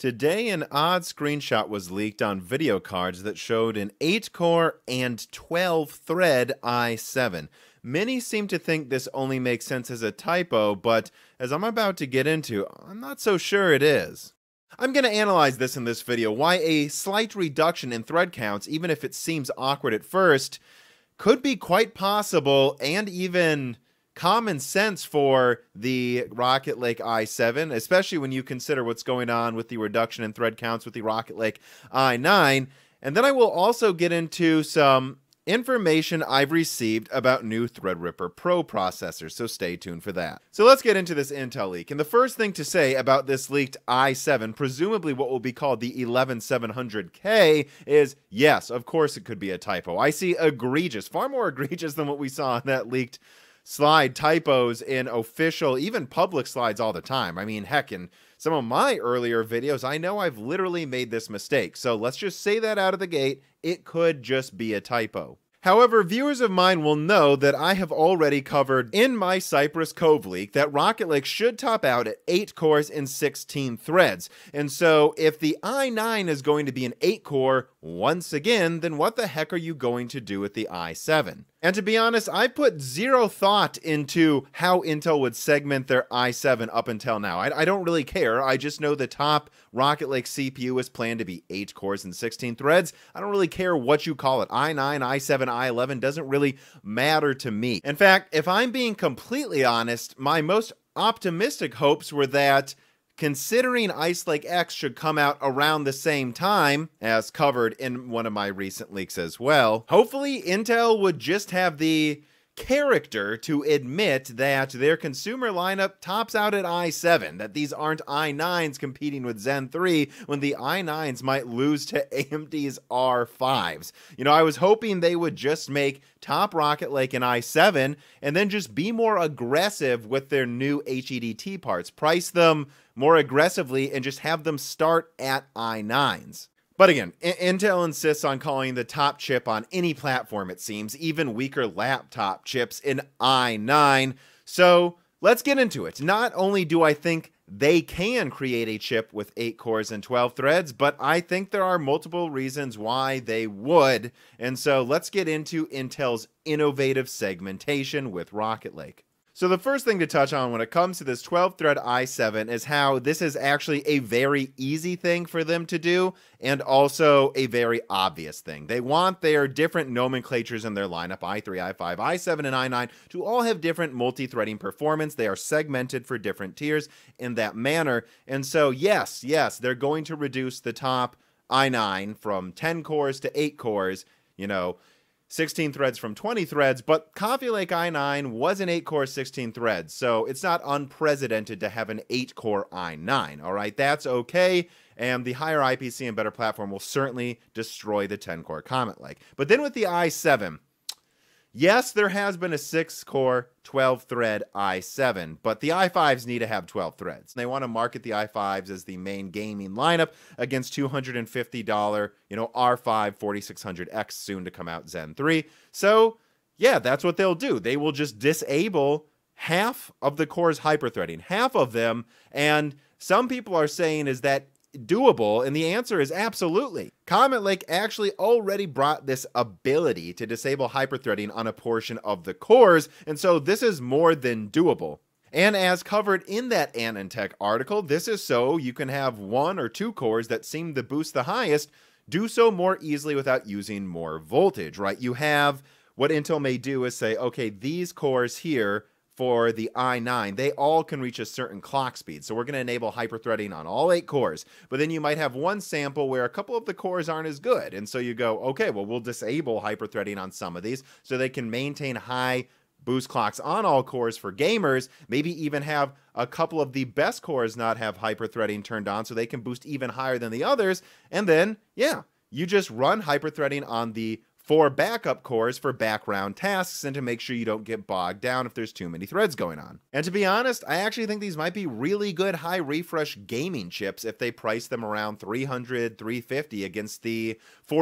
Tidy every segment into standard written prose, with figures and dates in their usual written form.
Today, an odd screenshot was leaked on video cards that showed an 8-core and 12-thread i7. Many seem to think this only makes sense as a typo, but as I'm about to get into, I'm not so sure it is. I'm going to analyze this in this video, why a slight reduction in thread counts, even if it seems awkward at first, could be quite possible and even common sense for the Rocket Lake i7, especially when you consider what's going on with the reduction in thread counts with the Rocket Lake i9. And then I will also get into some information I've received about new Threadripper Pro processors, so stay tuned for that. So let's get into this Intel leak. And the first thing to say about this leaked i7, presumably what will be called the 11700K, is yes, of course it could be a typo. I see egregious, far more egregious than what we saw in that leaked slide typos in official, even public slides all the time. I mean, heck, in some of my earlier videos, I know I've literally made this mistake. So let's just say that out of the gate, it could just be a typo. However, viewers of mine will know that I have already covered in my Cypress Cove leak that Rocket Lake should top out at 8 cores and 16 threads. And so if the i9 is going to be an 8-core once again, then what the heck are you going to do with the i7? And to be honest, I put zero thought into how Intel would segment their i7 up until now. I don't really care. I just know the top Rocket Lake CPU is planned to be 8 cores and 16 threads. I don't really care what you call it. i9, i7, i11 doesn't really matter to me. In fact, if I'm being completely honest, my most optimistic hopes were that considering Ice Lake X should come out around the same time, as covered in one of my recent leaks as well, hopefully Intel would just have the character to admit that their consumer lineup tops out at i7, that these aren't i9s competing with Zen 3 when the i9s might lose to AMD's R5s. You know, I was hoping they would just make top Rocket Lake an i7 and then just be more aggressive with their new HEDT parts, price them more aggressively and just have them start at i9s. But again, Intel insists on calling the top chip on any platform, it seems, even weaker laptop chips in i9. So let's get into it. Not only do I think they can create a chip with 8 cores and 12 threads, but I think there are multiple reasons why they would. And so let's get into Intel's innovative segmentation with Rocket Lake. So the first thing to touch on when it comes to this 12-thread i7 is how this is actually a very easy thing for them to do and also a very obvious thing. They want their different nomenclatures in their lineup, i3, i5, i7, and i9, to all have different multi-threading performance. They are segmented for different tiers in that manner. And so yes, they're going to reduce the top i9 from 10 cores to 8 cores, you know, 16 threads from 20 threads, but Coffee Lake i9 was an 8-core 16 threads, so it's not unprecedented to have an 8-core i9, all right? That's okay, and the higher IPC and better platform will certainly destroy the 10-core Comet Lake. But then with the i7, yes, there has been a 6-core, 12-thread i7, but the i5s need to have 12 threads. They want to market the i5s as the main gaming lineup against $250, you know, R5 4600X soon to come out Zen 3. So, yeah, that's what they'll do. They will just disable half of the core's hyperthreading, half of them, and some people are saying is that doable, and the answer is absolutely. Comet Lake actually already brought this ability to disable hyperthreading on a portion of the cores, and so this is more than doable. And as covered in that AnandTech article, this is so you can have 1 or 2 cores that seem to boost the highest, do so more easily without using more voltage, right? You have what Intel may do is say, okay, these cores here for the i9, they all can reach a certain clock speed. So we're going to enable hyperthreading on all 8 cores. But then you might have one sample where a couple of the cores aren't as good. And so you go, okay, well, we'll disable hyperthreading on some of these so they can maintain high boost clocks on all cores for gamers, maybe even have a couple of the best cores not have hyperthreading turned on so they can boost even higher than the others. And then, yeah, you just run hyperthreading on the 4 backup cores for background tasks and to make sure you don't get bogged down if there's too many threads going on. And to be honest, I actually think these might be really good high refresh gaming chips if they price them around $300, $350 against the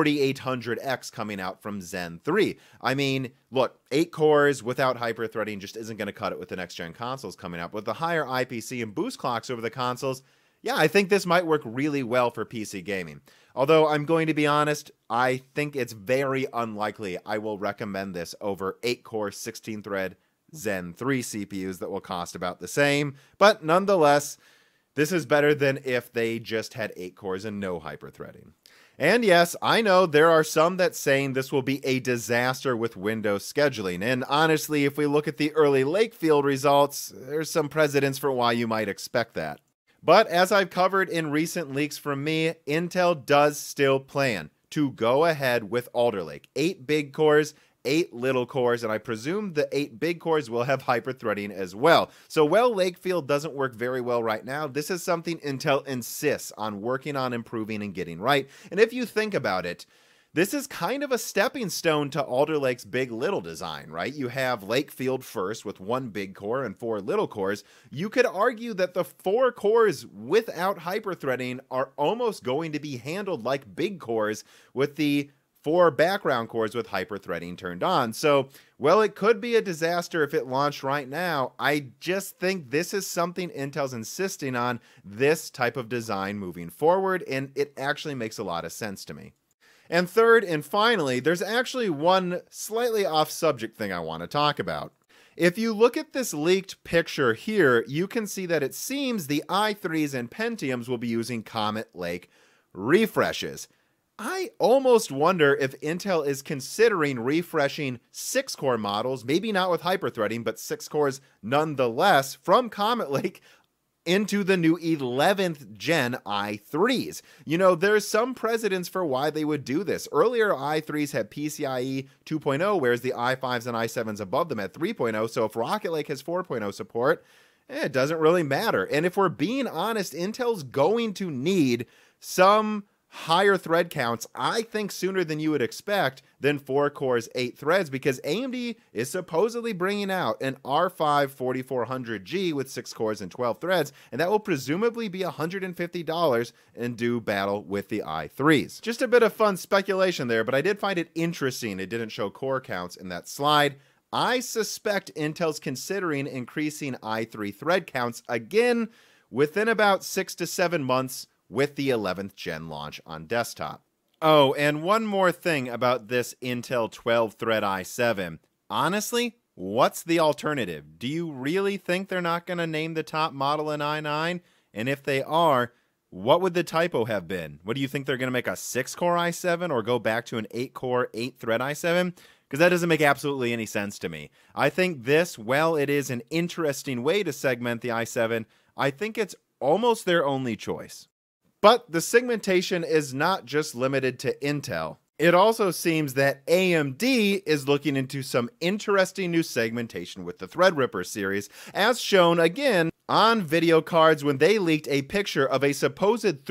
4800X coming out from Zen 3. I mean, look, 8 cores without hyperthreading just isn't going to cut it with the next gen consoles coming out. With the higher IPC and boost clocks over the consoles, Yeah, I think this might work really well for PC gaming. Although I'm going to be honest, I think it's very unlikely I will recommend this over 8-core 16-thread Zen 3 CPUs that will cost about the same. But nonetheless, this is better than if they just had 8 cores and no hyperthreading. And yes, I know there are some that saying this will be a disaster with Windows scheduling. And honestly, if we look at the early Lakefield results, there's some precedents for why you might expect that. But as I've covered in recent leaks from me, Intel does still plan to go ahead with Alder Lake. 8 big cores, 8 little cores, and I presume the 8 big cores will have hyperthreading as well. So while Lakefield doesn't work very well right now, this is something Intel insists on working on improving and getting right. And if you think about it, this is kind of a stepping stone to Alder Lake's big little design, right? You have Lakefield first with 1 big core and 4 little cores. You could argue that the 4 cores without hyperthreading are almost going to be handled like big cores with the 4 background cores with hyperthreading turned on. So, well, it could be a disaster if it launched right now. I just think this is something Intel's insisting on, this type of design moving forward, and it actually makes a lot of sense to me. And third and finally, there's actually one slightly off-subject thing I want to talk about. If you look at this leaked picture here, you can see that it seems the i3s and Pentiums will be using Comet Lake refreshes. I almost wonder if Intel is considering refreshing 6-core models, maybe not with hyperthreading, but 6 cores nonetheless, from Comet Lake into the new 11th gen i3s. You know, there's some precedents for why they would do this. Earlier i3s had PCIe 2.0, whereas the i5s and i7s above them had 3.0, so if Rocket Lake has 4.0 support, it doesn't really matter. And if we're being honest, Intel's going to need some higher thread counts, I think sooner than you would expect, than 4 cores, 8 threads, because AMD is supposedly bringing out an R5 4400G with 6 cores and 12 threads, and that will presumably be $150 and do battle with the i3s. Just a bit of fun speculation there, but I did find it interesting it didn't show core counts in that slide. I suspect Intel's considering increasing i3 thread counts again within about 6 to 7 months with the 11th gen launch on desktop. Oh, and one more thing about this Intel 12-thread i7. Honestly, what's the alternative? Do you really think they're not going to name the top model an i9? And if they are, what would the typo have been? What do you think they're going to make a 6-core i7 or go back to an 8-core, 8-thread i7? Because that doesn't make absolutely any sense to me. I think this, well, it is an interesting way to segment the i7. I think it's almost their only choice. But the segmentation is not just limited to Intel. It also seems that AMD is looking into some interesting new segmentation with the Threadripper series, as shown again on video cards when they leaked a picture of a supposed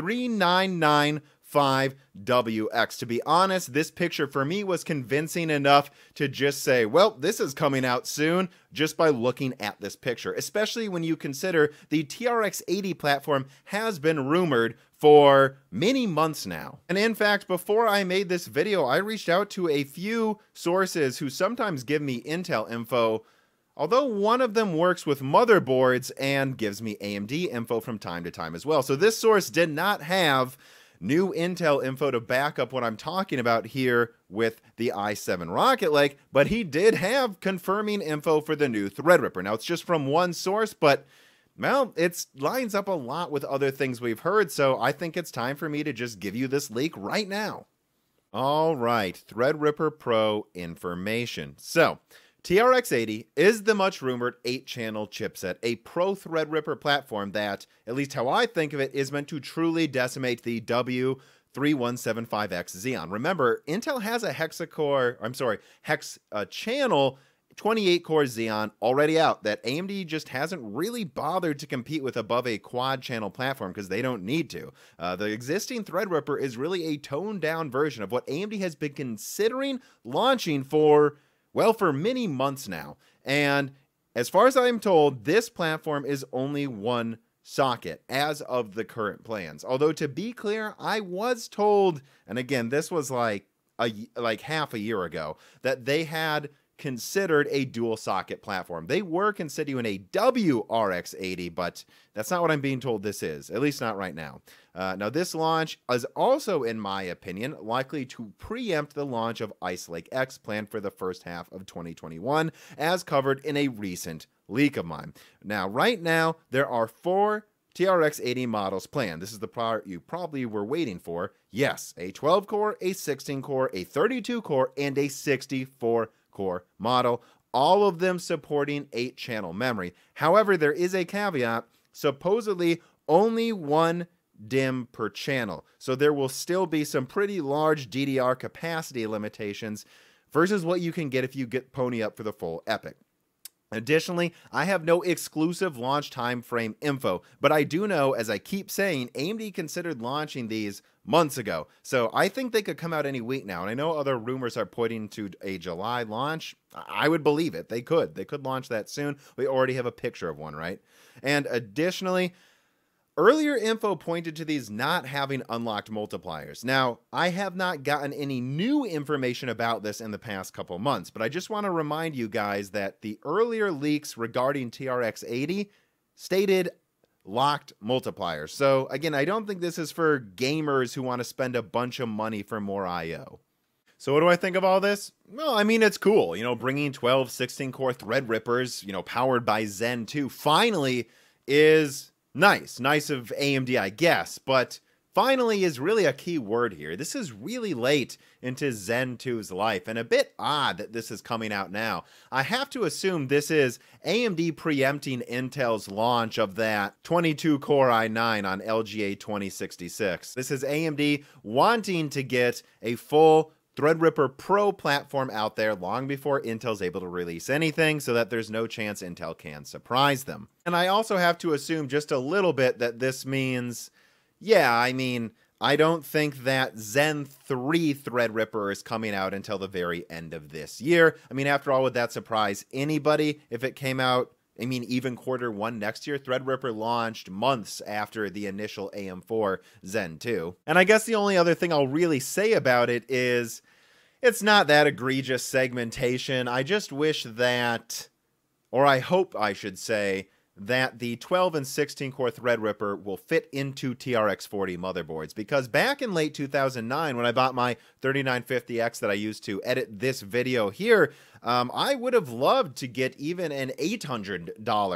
3995WX. To be honest, this picture for me was convincing enough to just say, well, this is coming out soon, just by looking at this picture, especially when you consider the TRX 80 platform has been rumored for many months now. And in fact, before I made this video, I reached out to a few sources who sometimes give me Intel info, although one of them works with motherboards and gives me AMD info from time to time as well. So this source did not have new Intel info to back up what I'm talking about here with the i7 Rocket Lake, but he did have confirming info for the new Threadripper. Now, it's just from one source, but well, it lines up a lot with other things we've heard, so I think it's time for me to just give you this leak right now. All right, Threadripper Pro information. So, TRX 80 is the much rumored 8-channel chipset, a pro Threadripper platform that, at least how I think of it, is meant to truly decimate the W3175X Xeon. Remember, Intel has a hex channel 28-core Xeon already out that AMD just hasn't really bothered to compete with above a quad-channel platform because they don't need to. The existing Threadripper is really a toned-down version of what AMD has been considering launching for, well, for many months now. And as far as I'm told, this platform is only one socket as of the current plans. Although, to be clear, I was told, and again, this was like half a year ago, that they had considered a dual socket platform. They were considering a WRX80, but that's not what I'm being told this is, at least not right now. Now, this launch is also, in my opinion, likely to preempt the launch of Ice Lake X planned for the first half of 2021, as covered in a recent leak of mine. Now, right now, there are 4 TRX80 models planned. This is the part you probably were waiting for. Yes, a 12-core, a 16-core, a 32-core, and a 64-core model, all of them supporting 8-channel memory. However, there is a caveat, supposedly only 1 DIMM per channel. So there will still be some pretty large DDR capacity limitations versus what you can get if you pony up for the full EPYC. Additionally, I have no exclusive launch time frame info, but I do know, as I keep saying, AMD considered launching these months ago. So I think they could come out any week now. And I know other rumors are pointing to a July launch. I would believe it. They could. They could launch that soon. We already have a picture of one, right? And additionally, earlier info pointed to these not having unlocked multipliers. Now, I have not gotten any new information about this in the past couple months, but I just want to remind you guys that the earlier leaks regarding TRX80 stated locked multipliers. So again, I don't think this is for gamers who want to spend a bunch of money for more I/O. So what do I think of all this? Well, I mean, it's cool. You know, bringing 12, 16-core Threadrippers, you know, powered by Zen 2 finally is nice of AMD, I guess, but finally is really a key word here. This is really late into Zen 2's life, and a bit odd that this is coming out now. I have to assume this is AMD preempting Intel's launch of that 22-core i9 on LGA 2066. This is AMD wanting to get a full Threadripper Pro platform out there long before Intel's able to release anything, so that there's no chance Intel can surprise them. And I also have to assume just a little bit that this means, yeah, I mean, I don't think that Zen 3 Threadripper is coming out until the very end of this year. I mean, after all, would that surprise anybody if it came out, I mean, even Q1 next year? Threadripper launched months after the initial AM4 Zen 2. And I guess the only other thing I'll really say about it is it's not that egregious segmentation. I just wish that, or I hope I should say, that the 12 and 16-core Threadripper will fit into TRX40 motherboards, because back in late 2009, when I bought my 3950X that I used to edit this video here, I would have loved to get even an $800,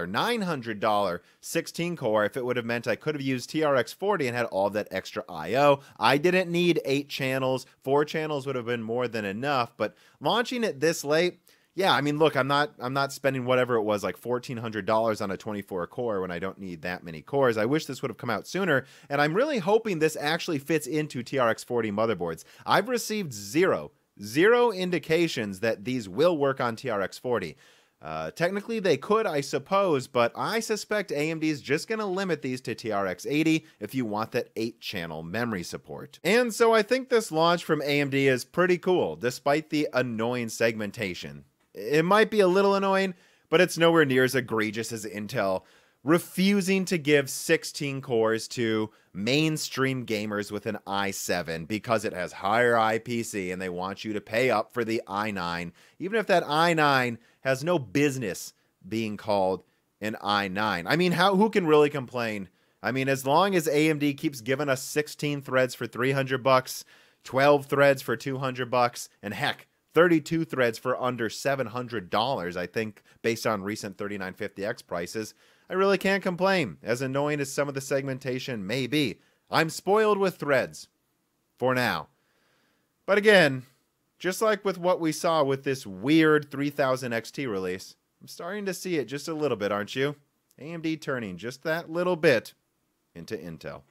$900 16-core if it would have meant I could have used TRX40 and had all that extra I/O. I didn't need 8 channels. 4 channels would have been more than enough, but launching it this late, yeah, I mean, look, I'm not spending whatever it was, like $1,400 on a 24 core when I don't need that many cores. I wish this would have come out sooner, and I'm really hoping this actually fits into TRX40 motherboards. I've received zero indications that these will work on TRX40. Technically, they could, I suppose, but I suspect AMD is just going to limit these to TRX80 if you want that 8-channel memory support. And so I think this launch from AMD is pretty cool, despite the annoying segmentation. It might be a little annoying, but it's nowhere near as egregious as Intel refusing to give 16 cores to mainstream gamers with an i7 because it has higher IPC and they want you to pay up for the i9, even if that i9 has no business being called an i9. I mean, who can really complain? I mean, as long as AMD keeps giving us 16 threads for $300, 12 threads for $200, and heck, 32 threads for under $700, I think, based on recent 3950X prices, I really can't complain, as annoying as some of the segmentation may be. I'm spoiled with threads, for now. But again, just like with what we saw with this weird 3000 XT release, I'm starting to see it just a little bit, aren't you? AMD turning just that little bit into Intel.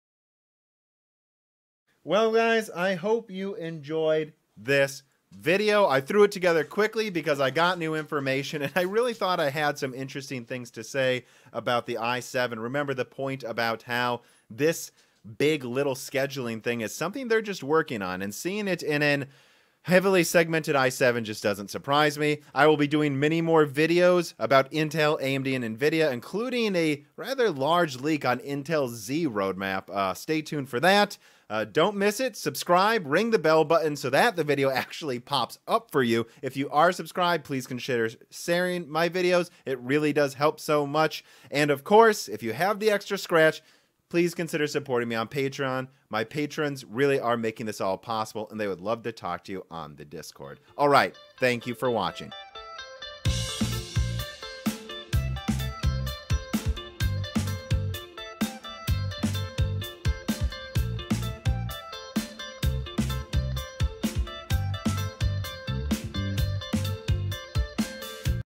Well, guys, I hope you enjoyed this video. I threw it together quickly because I got new information and I really thought I had some interesting things to say about the i7. Remember the point about how this big little scheduling thing is something they're just working on, and seeing it in an Heavily segmented i7 just doesn't surprise me. I will be doing many more videos about Intel, AMD, and NVIDIA, including a rather large leak on Intel's Z roadmap. Stay tuned for that. Don't miss it. Subscribe, ring the bell button so that the video actually pops up for you. If you are subscribed, please consider sharing my videos. It really does help so much. And of course, if you have the extra scratch, please consider supporting me on Patreon. My patrons really are making this all possible, and they would love to talk to you on the Discord. All right, thank you for watching.